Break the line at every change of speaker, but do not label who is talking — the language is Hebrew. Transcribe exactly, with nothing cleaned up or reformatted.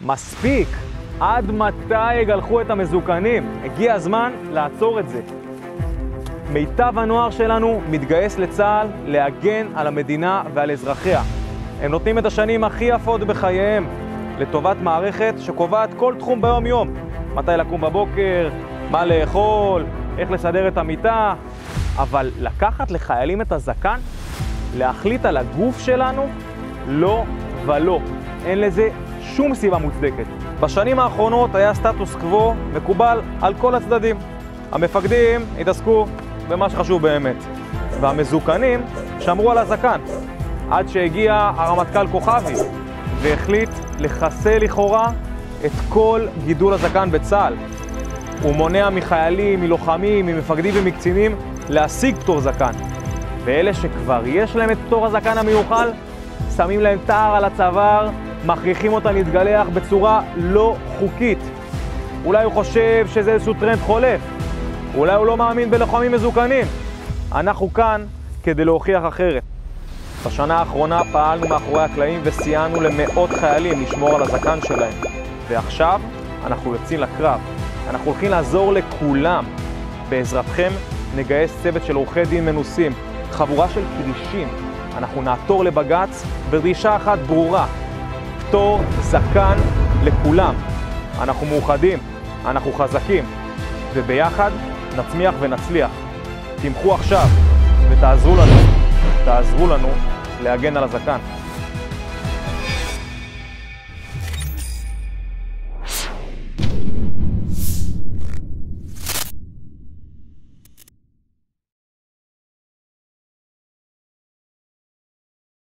מספיק. עד מתי יגלחו את המזוקנים? הגיע הזמן לעצור את זה. מיטב הנוער שלנו מתגייס לצה"ל להגן על המדינה ועל אזרחיה. הם נותנים את השנים הכי יפות בחייהם לטובת מערכת שקובעת כל תחום ביום יום. מתי לקום בבוקר, מה לאכול, איך לסדר את המיטה. אבל לקחת לחיילים את הזקן, להחליט על הגוף שלנו, לא ולא. אין לזה שום סיבה מוצדקת. בשנים האחרונות היה סטטוס קוו מקובל על כל הצדדים. המפקדים התעסקו במה שחשוב באמת, והמזוקנים שמרו על הזקן, עד שהגיע הרמטכ"ל כוכבי והחליט לחסל לכאורה את כל גידול הזקן בצה"ל. הוא מונע מחיילים, מלוחמים, ממפקדים ומקצינים להשיג פטור זקן. ואלה שכבר יש להם את פטור הזקן המיוחל, שמים להם תער על הצוואר, מכריחים אותם להתגלח בצורה לא חוקית. אולי הוא חושב שזה איזשהו טרנד חולף, אולי הוא לא מאמין בלוחמים מזוקנים. אנחנו כאן כדי להוכיח אחרת. בשנה האחרונה פעלנו מאחורי הקלעים וסייענו למאות חיילים לשמור על הזקן שלהם. ועכשיו אנחנו יוצאים לקרב. אנחנו הולכים לעזור לכולם. בעזרתכם נגייס צוות של עורכי דין מנוסים, חבורה של פלישים. אנחנו נעתור לבג"ץ בדרישה אחת ברורה: פטור זקן לכולם. אנחנו מאוחדים, אנחנו חזקים, וביחד נצמיח ונצליח. תמכו עכשיו ותעזרו לנו, תעזרו לנו להגן על הזקן.